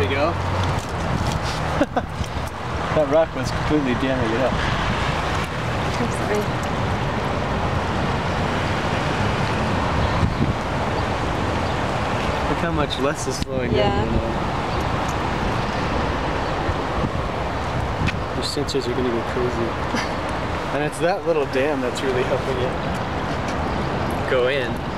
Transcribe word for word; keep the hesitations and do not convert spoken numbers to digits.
you go. That rock was completely damming it up. I'm sorry. Look how much less is flowing Yeah. down there now. Your sensors are gonna go crazy. And it's that little dam that's really helping it go in.